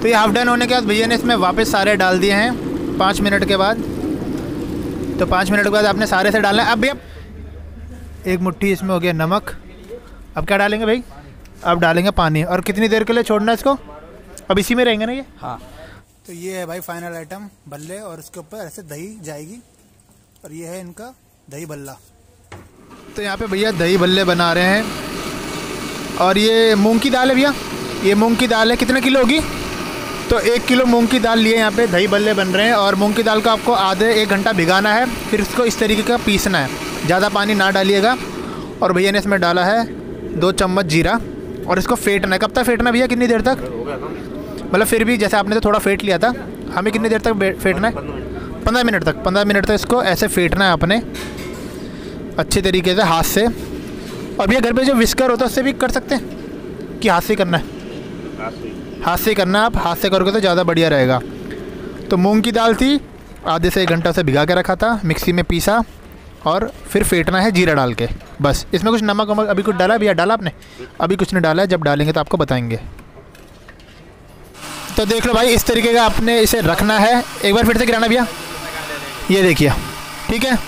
तो ये half done होने के बाद भैया ने इसमें वापस सारे डाल दिए हैं 5 मिनट के बाद। तो 5 मिनट के बाद आपने सारे से डालना है। अब भैया 1 मुट्ठी इसमें हो गया नमक। अब क्या डालेंगे भाई? अब डालेंगे पानी। और कितनी देर के लिए छोड़ना है इसको? अब इसी में रहेंगे ना ये? हाँ। तो ये है भाई फाइनल आइटम भल्ले, और इसके ऊपर ऐसे दही जाएगी, और ये है इनका दही भल्ला। तो यहाँ पे भैया दही भल्ले बना रहे हैं, और ये मूंग की दाल है भैया, ये मूंग की दाल है। कितने किलो होगी? तो 1 किलो मूंग की दाल लिए यहाँ पे दही भल्ले बन रहे हैं। और मूंग की दाल को आपको आधे 1 घंटा भिगाना है, फिर इसको इस तरीके का पीसना है, ज़्यादा पानी ना डालिएगा। और भैया ने इसमें डाला है 2 चम्मच जीरा, और इसको फेंटना है। कब तक फेंटना भैया? कितनी देर तक? मतलब फिर भी जैसे आपने तो थोड़ा फेंट लिया था, हमें कितनी देर तक फेंटना है? 15 मिनट तक। 15 मिनट तक इसको ऐसे फेंटना है आपने अच्छे तरीके से हाथ से। और भैया घर पे जो विस्कर होता है उससे भी कर सकते हैं कि हाथ से करना है? हाथ से करना है। आप हाथ से करोगे तो ज़्यादा बढ़िया रहेगा। तो मूंग की दाल थी, आधे से 1 घंटा से भिगा के रखा था, मिक्सी में पीसा, और फिर फेंटना है जीरा डाल के बस। इसमें कुछ नमक वमक अभी कुछ डाला भैया? डाला आपने? अभी कुछ नहीं डाला है, जब डालेंगे तो आपको बताएंगे। तो देख लो भाई, इस तरीके का आपने इसे रखना है। एक बार फिर से गिराना भैया, ये देखिए, ठीक है।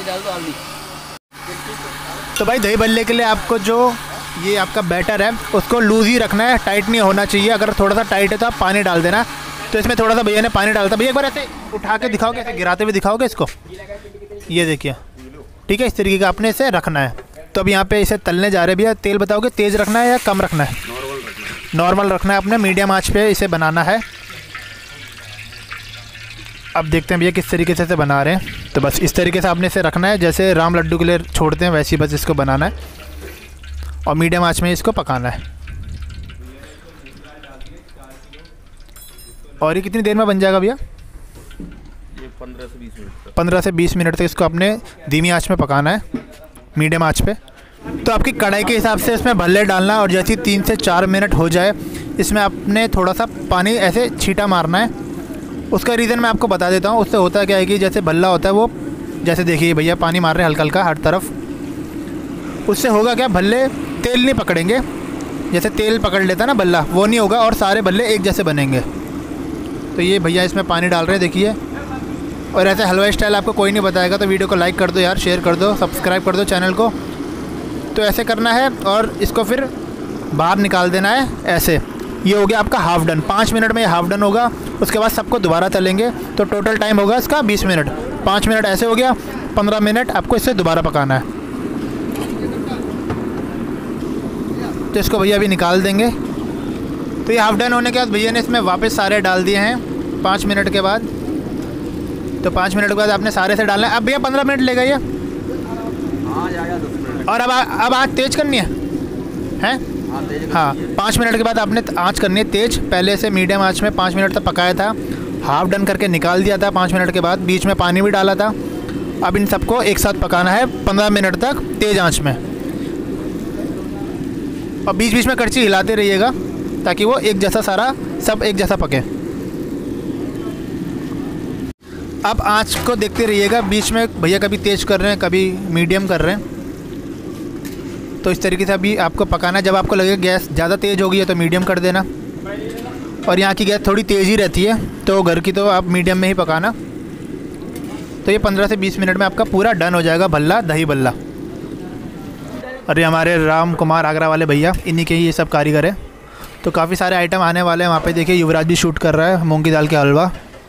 तो भाई दही भल्ले के लिए आपको जो ये आपका बैटर है उसको लूज़ ही रखना है, टाइट नहीं होना चाहिए। अगर थोड़ा सा टाइट है तो आप पानी डाल देना। तो इसमें थोड़ा सा भैया ने पानी डालता। भैया एक बार ऐसे उठा के दिखाओगे, ऐसे गिराते हुए दिखाओगे इसको? ये देखिए, ठीक है, इस तरीके का आपने इसे रखना है। तो अब यहाँ पे इसे तलने जा रहे हैं भैया। तेल बताओगे तेज़ रखना है या कम रखना है? नॉर्मल रखना है आपने, मीडियम आंच पे इसे बनाना है। अब देखते हैं भैया किस तरीके से इसे बना रहे हैं। तो बस इस तरीके से आपने इसे रखना है, जैसे राम लड्डू के लिए छोड़ते हैं वैसे ही बस इसको बनाना है, और मीडियम आंच में इसको पकाना है। और ये कितनी देर में बन जाएगा भैया? 15 से 20 मिनट तक इसको अपने धीमी आंच में पकाना है, मीडियम आंच पे। तो आपकी कढ़ाई के हिसाब से इसमें भल्ले डालना, और जैसे 3 से 4 मिनट हो जाए इसमें आपने थोड़ा सा पानी ऐसे छींटा मारना है। उसका रीज़न मैं आपको बता देता हूँ। उससे होता क्या है कि जैसे भल्ला होता है वो, जैसे देखिए भैया पानी मार रहे हैं हल्का हल्का हर तरफ। उससे होगा क्या, भल्ले तेल नहीं पकड़ेंगे। जैसे तेल पकड़ लेता है ना भल्ला, वो नहीं होगा, और सारे भल्ले एक जैसे बनेंगे। तो ये भैया इसमें पानी डाल रहे हैं, देखिए। और ऐसे हलवाई स्टाइल आपको कोई नहीं बताएगा, तो वीडियो को लाइक कर दो यार, शेयर कर दो, सब्सक्राइब कर दो चैनल को। तो ऐसे करना है, और इसको फिर बाहर निकाल देना है ऐसे। ये हो गया आपका हाफ डन। 5 मिनट में ये हाफ डन होगा। उसके बाद सबको दोबारा तलेंगे, तो टोटल टाइम होगा इसका 20 मिनट। 5 मिनट ऐसे हो गया, 15 मिनट आपको इससे दोबारा पकाना है। तो इसको भैया अभी निकाल देंगे। तो ये हाफ डन होने के बाद भैया ने इसमें वापस सारे डाल दिए हैं 5 मिनट के बाद। तो 5 मिनट के बाद आपने सारे से डालना है। अब भैया 15 मिनट लेगा ये। और अब आँच तेज़ करनी है? हाँ, 5 मिनट के बाद आपने आँच करनी है तेज़। पहले से मीडियम आँच में 5 मिनट तक पकाया था, हाफ डन करके निकाल दिया था 5 मिनट के बाद, बीच में पानी भी डाला था। अब इन सबको एक साथ पकाना है 15 मिनट तक तेज़ आँच में, और बीच बीच में कड़छी हिलाते रहिएगा ताकि वो एक जैसा सारा सब एक जैसा पके। अब आँच को देखते रहिएगा, बीच में भैया कभी तेज़ कर रहे हैं कभी मीडियम कर रहे हैं। तो इस तरीके से अभी आपको पकाना है। जब आपको लगे गैस ज़्यादा तेज़ हो गई है तो मीडियम कर देना, और यहाँ की गैस थोड़ी तेज़ ही रहती है तो घर की तो आप मीडियम में ही पकाना। तो ये 15 से 20 मिनट में आपका पूरा डन हो जाएगा भल्ला, दही भल्ला। अरे हमारे राम कुमार आगरा वाले भैया, इन्हीं के ही ये सब कारीगर हैं। तो काफ़ी सारे आइटम आने वाले हैं वहाँ पे। देखिए युवराज भी शूट कर रहा है मूंग की दाल के हलवा।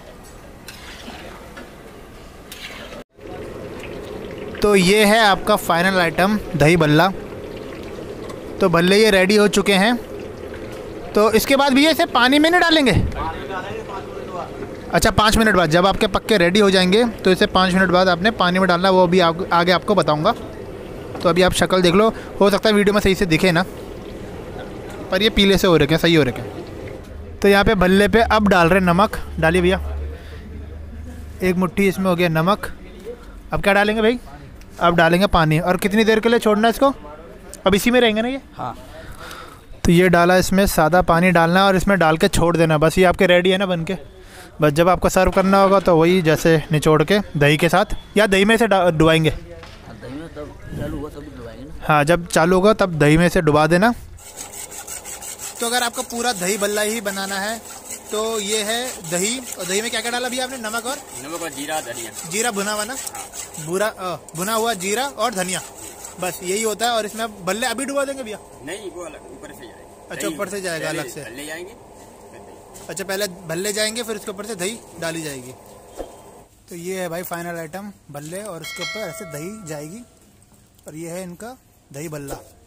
तो ये है आपका फाइनल आइटम दही भल्ला। तो भल्ले ये रेडी हो चुके हैं। तो इसके बाद भैया इसे पानी में नहीं डालेंगे? अच्छा, 5 मिनट बाद जब आपके पक्के रेडी हो जाएंगे तो इसे 5 मिनट बाद आपने पानी में डालना, वो भी आगे आपको बताऊंगा। तो अभी आप शक्ल देख लो, हो सकता है वीडियो में सही से दिखे ना, पर ये पीले से हो रखे हैं, सही हो रखे हैं। तो यहाँ पे भल्ले पे अब डाल रहे नमक। डालिए भैया, 1 मुट्ठी इसमें हो गया नमक। अब क्या डालेंगे भाई? अब डालेंगे पानी। और कितनी देर के लिए छोड़ना है इसको? अब इसी में रहेंगे ना ये? हाँ। तो ये डाला, इसमें सादा पानी डालना है और इसमें डाल के छोड़ देना। बस ये आपके रेडी है ना बन के। बस जब आपको सर्व करना होगा तो वही जैसे निचोड़ के दही के साथ, या दही में से डुबाएंगे? हाँ, जब चालू होगा तब दही में से डुबा देना। तो अगर आपको पूरा दही भल्ला ही बनाना है तो ये है दही, और दही में क्या क्या डाला भैया आपने? नमक और जीरा धनिया। जीरा भुना हुआ ना? भुना हुआ जीरा और धनिया, बस यही होता है। और इसमें अब भल्ले अभी डुबा देंगे भैया? नहीं, वो अलग ऊपर से जाएगा। अच्छा, ऊपर से जाएगा अलग से। भल्ले जाएंगे। अच्छा, पहले भल्ले जाएंगे फिर उसके ऊपर से दही डाली जाएगी। तो ये है भाई फाइनल आइटम भल्ले, और उसके ऊपर ऐसे दही जाएगी, और ये है इनका दही भल्ला।